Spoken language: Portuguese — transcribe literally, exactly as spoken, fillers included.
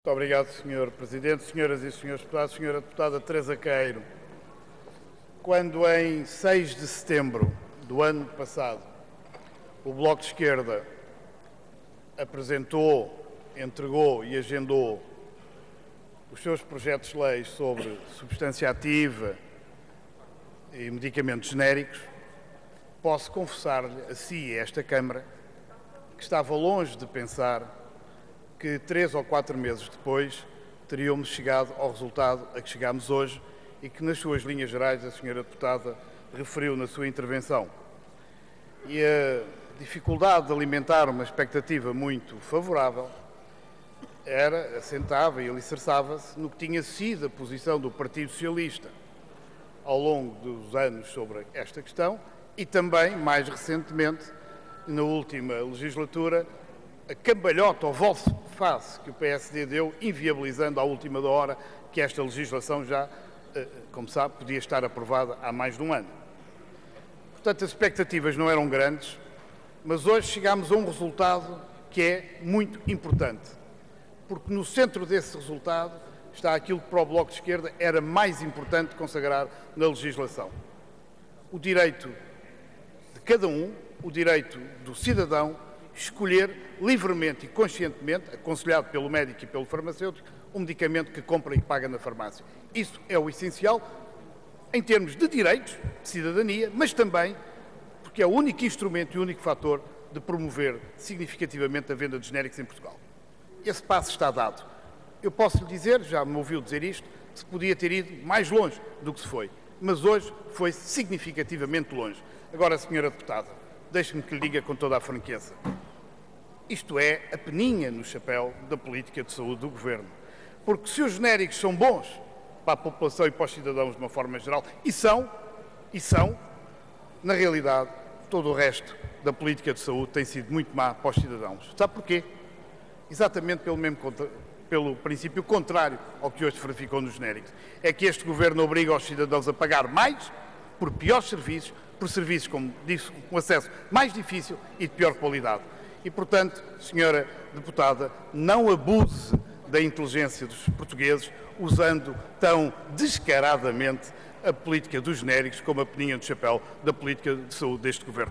Muito obrigado, senhor Presidente. Senhoras e senhores deputados, senhora deputada Teresa Queiro, quando em seis de setembro do ano passado o Bloco de Esquerda apresentou, entregou e agendou os seus projetos de lei sobre substância ativa e medicamentos genéricos, posso confessar-lhe a si e a esta Câmara que estava longe de pensar que três ou quatro meses depois teríamos chegado ao resultado a que chegámos hoje e que, nas suas linhas gerais, a senhora deputada referiu na sua intervenção. E a dificuldade de alimentar uma expectativa muito favorável era, assentava e alicerçava-se no que tinha sido a posição do Partido Socialista ao longo dos anos sobre esta questão e também, mais recentemente, na última legislatura, a cambalhota ou volte-face que o P S D deu, inviabilizando à última da hora que esta legislação já, como sabe, podia estar aprovada há mais de um ano. Portanto, as expectativas não eram grandes, mas hoje chegámos a um resultado que é muito importante, porque no centro desse resultado está aquilo que para o Bloco de Esquerda era mais importante consagrar na legislação. O direito de cada um, o direito do cidadão, escolher livremente e conscientemente, aconselhado pelo médico e pelo farmacêutico, o medicamento que compra e que paga na farmácia. Isso é o essencial em termos de direitos, de cidadania, mas também porque é o único instrumento e o único fator de promover significativamente a venda de genéricos em Portugal. Esse passo está dado. Eu posso lhe dizer, já me ouviu dizer isto, que se podia ter ido mais longe do que se foi, mas hoje foi significativamente longe. Agora, senhora deputada, deixe-me que lhe diga com toda a franqueza. Isto é a peninha no chapéu da política de saúde do Governo. Porque se os genéricos são bons para a população e para os cidadãos de uma forma geral, e são, e são, na realidade, todo o resto da política de saúde tem sido muito má para os cidadãos. Sabe porquê? Exatamente pelo mesmo pelo princípio contrário ao que hoje se verificou nos genéricos. É que este Governo obriga os cidadãos a pagar mais por piores serviços, por serviços, como disse, com acesso mais difícil e de pior qualidade. E, portanto, senhora deputada, não abuse da inteligência dos portugueses usando tão descaradamente a política dos genéricos como a peninha de chapéu da política de saúde deste Governo.